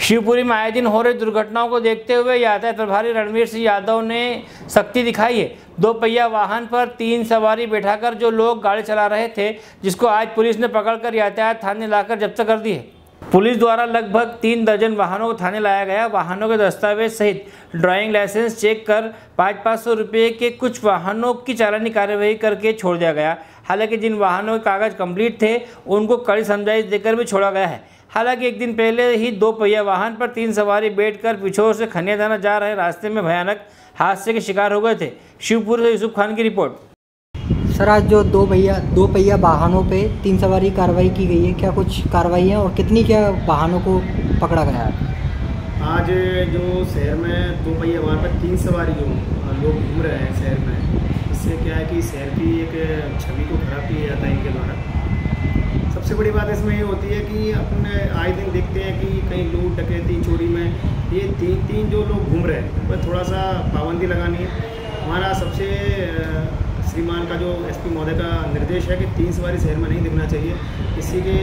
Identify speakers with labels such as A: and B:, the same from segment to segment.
A: शिवपुरी में आए दिन हो रही दुर्घटनाओं को देखते हुए यातायात प्रभारी रणवीर सिंह यादव ने सख्ती दिखाई है। 2 पहिया वाहन पर 3 सवारी बैठाकर जो लोग गाड़ी चला रहे थे, जिसको आज पुलिस ने पकड़कर यातायात थाने लाकर जब्त कर दी है। पुलिस द्वारा लगभग 3 दर्जन वाहनों को थाने लाया गया। वाहनों के दस्तावेज सहित ड्राइविंग लाइसेंस चेक कर 500-500 रुपये के कुछ वाहनों की चालानी कार्यवाही करके छोड़ दिया गया। हालांकि जिन वाहनों के कागज कंप्लीट थे उनको कड़ी समझाइश देकर भी छोड़ा गया है। हालांकि एक दिन पहले ही 2 पहिया वाहन पर 3 सवारी बैठकर पिछोर से खनिया थाना जा रहे रास्ते में भयानक हादसे के शिकार हो गए थे। शिवपुरी से यूसुफ खान की रिपोर्ट।
B: सर, आज जो 2 पहिया वाहनों पे 3 सवारी कार्रवाई की गई है, क्या कुछ कार्रवाई है और कितनी क्या वाहनों को पकड़ा गया है?
C: आज जो शहर में 2 पहिया वाहन पर 3 सवारी जो लोग घूम रहे हैं शहर में, इससे क्या है कि शहर की एक छवि को खराब किया जाता है इनके द्वारा। सबसे बड़ी बात इसमें ये होती है कि अपने आए दिन देखते हैं कि कहीं लूट डकैती चोरी में ये तीन जो लोग घूम रहे हैं पर थोड़ा सा पाबंदी लगानी है। हमारा सबसे श्रीमान का जो एसपी महोदय का निर्देश है कि 3 सवारी शहर में नहीं दिखना चाहिए। इसी के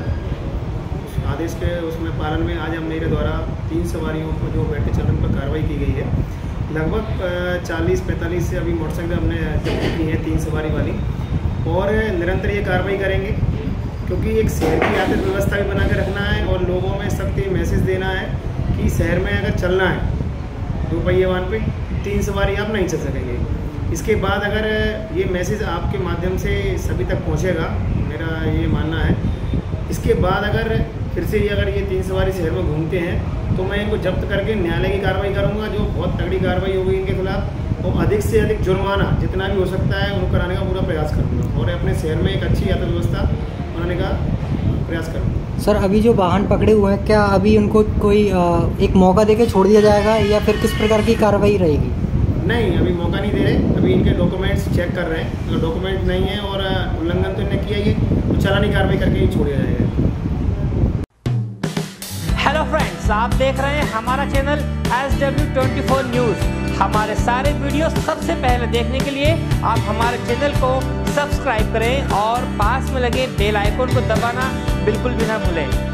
C: आदेश के उसमें पालन में आज हम मेरे द्वारा 3 सवारियों को जो बैठ के चलन पर कार्रवाई की गई है। लगभग 40-45 से अभी मोटरसाइकिल हमने जब्त की है 3 सवारी वाली, और निरंतर ये कार्रवाई करेंगे क्योंकि एक शहर की यातायात व्यवस्था भी बना के रखना है और लोगों में सख्त मैसेज देना है कि शहर में अगर चलना है 2 पहिए वाहन पे 3 सवारी आप नहीं चल सकेंगे। इसके बाद अगर ये मैसेज आपके माध्यम से सभी तक पहुंचेगा, मेरा ये मानना है, इसके बाद अगर फिर से अगर ये 3 सवारी शहर में घूमते हैं तो मैं इनको जब्त करके न्यायालय की कार्रवाई करूँगा, जो बहुत तगड़ी कार्रवाई होगी इनके खिलाफ, और अधिक से अधिक जुर्माना जितना भी हो सकता है उनको कराने का पूरा प्रयास करूँगा और अपने शहर में एक अच्छी यातायात व्यवस्था बनाने का प्रयास करूँगा।
B: सर, अभी जो वाहन पकड़े हुए हैं, क्या अभी उनको कोई एक मौका देके छोड़ दिया जाएगा या फिर किस प्रकार की कार्रवाई रहेगी?
C: नहीं, अभी मौका नहीं दे रहे, अभी इनके डॉक्यूमेंट्स चेक कर रहे हैं। अगर डॉक्यूमेंट नहीं है और उल्लंघन तो इन्हें किया ही तो चालानी कार्रवाई करके ही छोड़ दिया जाएगा।
A: हेलो फ्रेंड्स, आप देख रहे हैं हमारा चैनल SW24 न्यूज़। हमारे सारे वीडियो सबसे पहले देखने के लिए आप हमारे चैनल को सब्सक्राइब करें और पास में लगे बेल आइकन को दबाना बिल्कुल भी ना भूलें।